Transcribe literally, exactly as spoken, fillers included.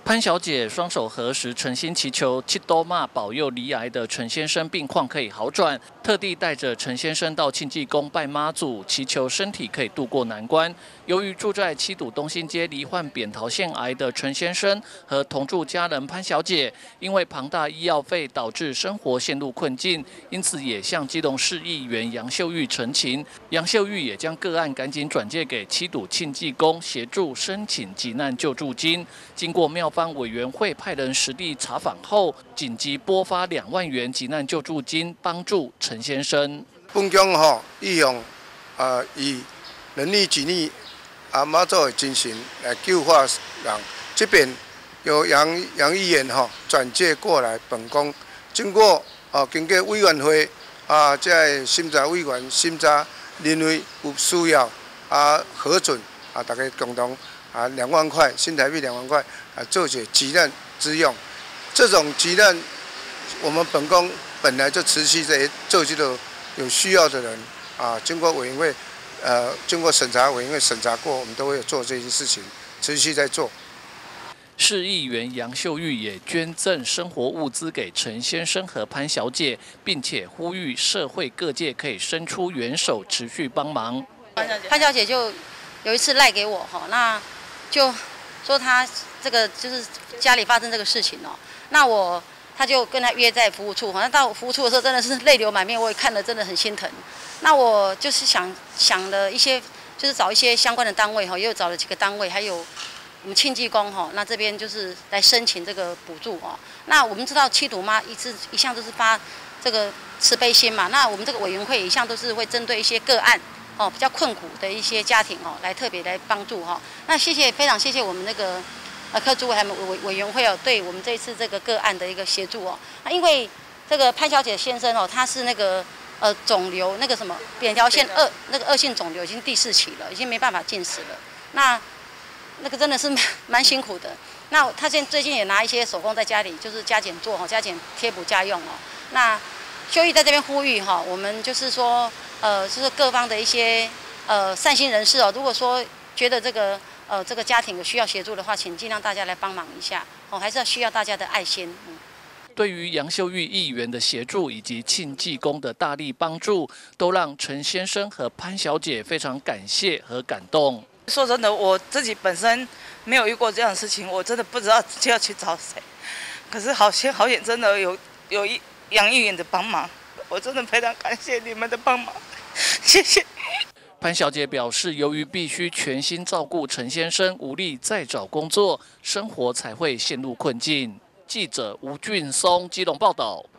潘小姐双手合十，诚心祈求七多妈保佑罹癌的陈先生病况可以好转，特地带着陈先生到庆济宫拜妈祖，祈求身体可以度过难关。由于住在七堵东兴街罹患扁桃腺癌的陈先生和同住家人潘小姐，因为庞大医药费导致生活陷入困境，因此也向基隆市议员杨秀玉陈情。杨秀玉也将个案赶紧转介给七堵庆济宫协助申请急难救助金。经过妙方委员会派人实地查访后，紧急拨发两万元急难救助金，帮助陈先生。 本宫吼利用啊以人力举力啊妈祖的精神来救化人，这边由杨杨议员吼转介过来本宫，经过哦经过委员会啊，这审查委员审查认为有需要啊核准啊，大家共同。啊，两万块新台币两万块啊，做些急难之用。这种急难，我们本宫本来就持续在做这个有需要的人啊，经过委员会，呃，经过审查委员会审查过，我们都会有做这些事情，持续在做。 市议员杨秀玉也捐赠生活物资给陈先生和潘小姐，并且呼吁社会各界可以伸出援手，持续帮忙。 潘小姐就有一次赖给我哈，那。就说他这个就是家里发生这个事情哦，那我他就跟他约在服务处，好像到服务处的时候真的是泪流满面，我也看了真的很心疼。那我就是想想了一些，就是找一些相关的单位哈，又找了几个单位，还有我们庆济宫哈，那这边就是来申请这个补助哦。那我们知道七堵妈一直一向都是发这个慈悲心嘛，那我们这个委员会一向都是会针对一些个案。哦，比较困苦的一些家庭哦，来特别来帮助哈、哦。那谢谢，非常谢谢我们那个呃科主委还有委委员会哦，对我们这一次这个个案的一个协助哦。那因为这个潘小姐先生哦，他是那个呃肿瘤那个什么扁桃腺恶那个恶性肿瘤已经第四期了，已经没办法进食了。那那个真的是蛮蛮辛苦的。那他现最近也拿一些手工在家里就是加减做哈，加减贴补家用哦。那秀玉在这边呼吁哈，我们就是说。呃，就是各方的一些呃善心人士哦，如果说觉得这个呃这个家庭有需要协助的话，请尽量大家来帮忙一下哦，还是要需要大家的爱心。嗯。 对于杨秀玉议员的协助以及庆济宫的大力帮助，都让陈先生和潘小姐非常感谢和感动。 说真的，我自己本身没有遇过这样的事情，我真的不知道就要去找谁。可是好险好险，真的有有一杨议员的帮忙。我真的非常感谢你们的帮忙，谢谢。 潘小姐表示，由于必须全心照顾陈先生，无力再找工作，生活才会陷入困境。记者吴俊松基隆报道。